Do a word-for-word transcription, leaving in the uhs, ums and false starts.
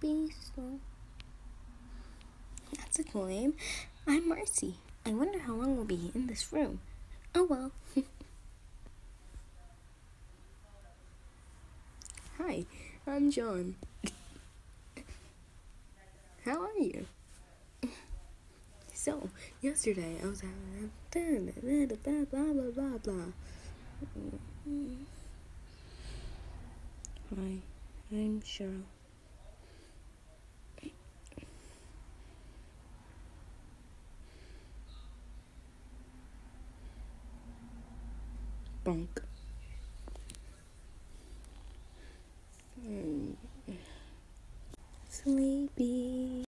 be slow. That's a cool name. I'm Marcy. I wonder how long we'll be in this room. Oh well. Hi, I'm John. How are you? So, yesterday I was having blah blah blah blah blah. Hi, I'm Cheryl. Bonk.